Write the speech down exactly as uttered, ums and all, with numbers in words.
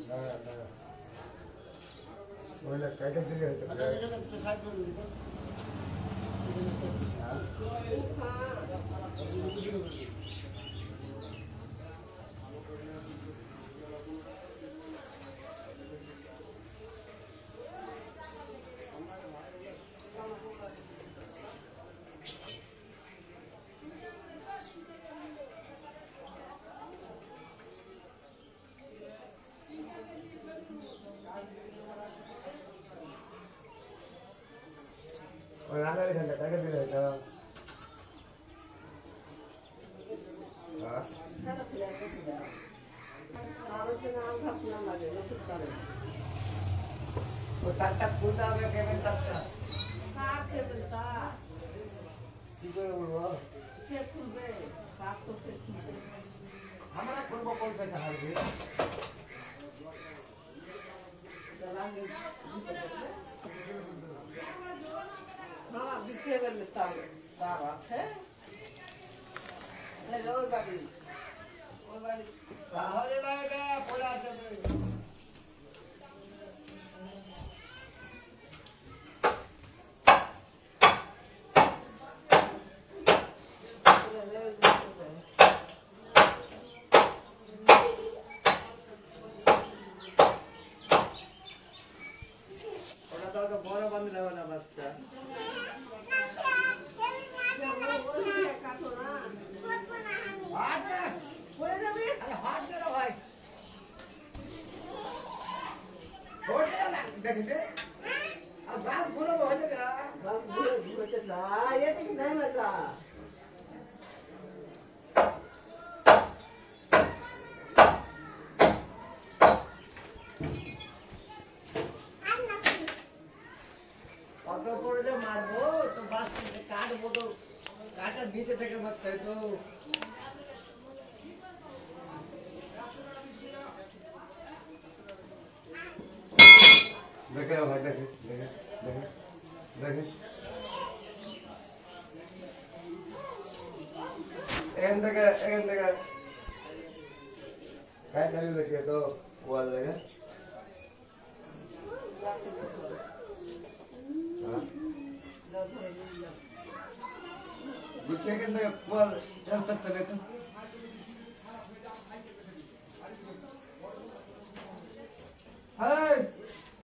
ওইটা কাইটা দিলে হতো আচ্ছা এটা তো সাইড করে দিই ওই রান্না রেখে দে কাইটা দিলে হতো হ্যাঁ ও তারটা খুলতে হবে কেমন তারটা কার দেবেন তা কি করে বলবো কে খুলবে কার তো কে খুলবে আমরা করবো কোন কাছে হারবে মামা বিক্রি করলে তার তার আছে ওই বাড়ি ওই বাড়ি তাহলে না এটা পড়ে আছে ওটা তো বড় বান্ধব হবে না বাসটা হাট না পড়ে যাবে আরে হাট না ভাই ওটা না দেখতে আর গাছ পুরো হয়ে গেল বাস ঘুরে ঘুরে যা এতে কি নাই মজা কত করে যে মারবো তো বাস কাটবো তো কাটার নিচে থেকে মারতে হয় তো দেখে ভাই দেখে দেখে দেখে দেখে এখান থেকে এখান থেকে काय चालू देखिए तो वॉल देगा गुच्छे के अंदर वॉल चल सकते हैं तो